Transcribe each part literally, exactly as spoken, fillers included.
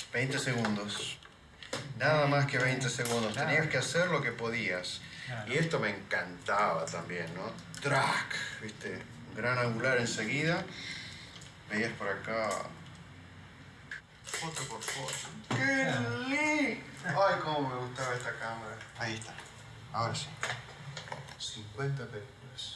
veinte segundos. Nada más que veinte segundos. Claro. Tenías que hacer lo que podías. Claro. Y esto me encantaba también, ¿no? Track, ¿viste? Gran angular enseguida. Veías por acá. Foto por foto. ¡Qué lindo! Ay, cómo me gustaba esta cámara. Ahí está. Ahora sí. cincuenta películas.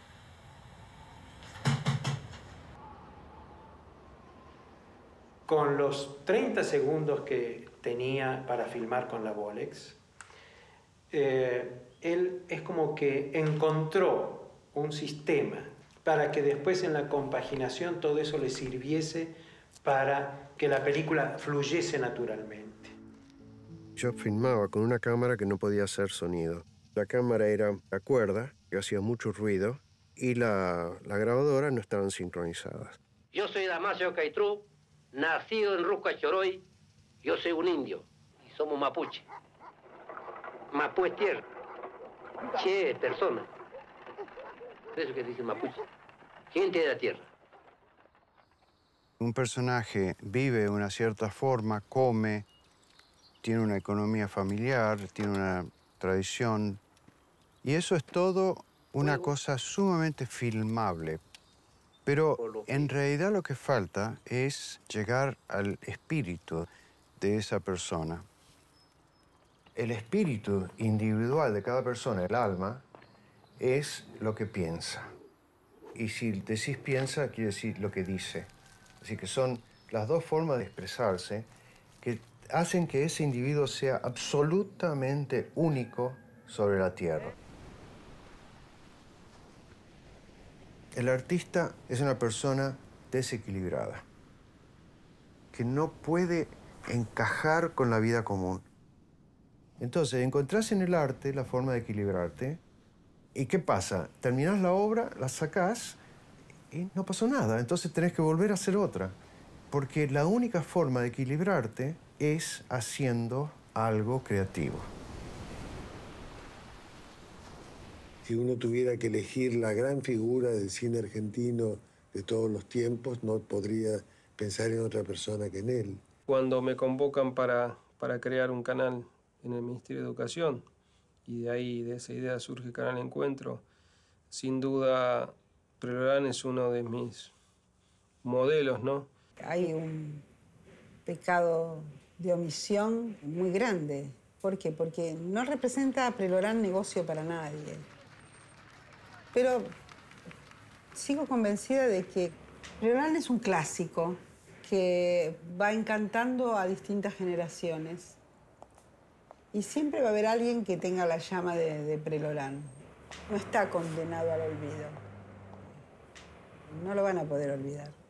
Con los treinta segundos que tenía para filmar con la Bolex, eh, él es como que encontró un sistema para que después en la compaginación todo eso le sirviese para que la película fluyese naturalmente. Yo filmaba con una cámara que no podía hacer sonido. La cámara era a cuerda, que hacía mucho ruido, y la, la grabadora no estaban sincronizadas. Yo soy Damasio Caitrú, nacido en Rusca Choroy. Yo soy un indio y somos mapuche. Mapú es tierra, che es persona. Eso que dice mapuche, gente de la tierra. Un personaje vive de una cierta forma, come, tiene una economía familiar, tiene una tradición, y eso es todo una cosa sumamente filmable. Pero en realidad lo que falta es llegar al espíritu de esa persona. El espíritu individual de cada persona, el alma, es lo que piensa. Y si decís piensa, quiere decir lo que dice. Así que son las dos formas de expresarse que hacen que ese individuo sea absolutamente único sobre la Tierra. El artista es una persona desequilibrada, que no puede encajar con la vida común. Entonces, encontrás en el arte la forma de equilibrarte. ¿Y qué pasa? Terminás la obra, la sacás y no pasó nada. Entonces tenés que volver a hacer otra. Porque la única forma de equilibrarte es haciendo algo creativo. Si uno tuviera que elegir la gran figura del cine argentino de todos los tiempos, no podría pensar en otra persona que en él. Cuando me convocan para, para crear un canal en el Ministerio de Educación, y de ahí, de esa idea, surge Canal Encuentro, sin duda, Prelorán es uno de mis modelos, ¿no? Hay un pecado de omisión muy grande. ¿Por qué? Porque no representa a Prelorán negocio para nadie. Pero sigo convencida de que Prelorán es un clásico que va encantando a distintas generaciones. Y siempre va a haber alguien que tenga la llama de, de Prelorán. No está condenado al olvido. No lo van a poder olvidar.